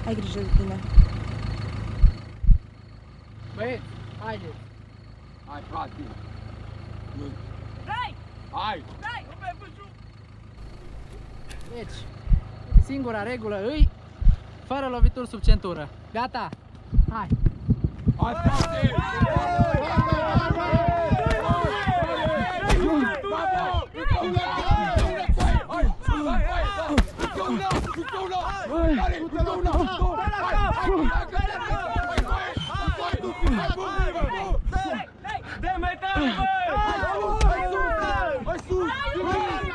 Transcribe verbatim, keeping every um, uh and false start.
Ai grijă de tine. Băieți, haideți! Hai, frate! Dai! Hai! Dai! Nu mai văzut! Deci, singura regulă îi fără lovituri sub centură. Gata? Hai! Hai, frate! Dă mai tare, băi! Hai sus! Hai sus!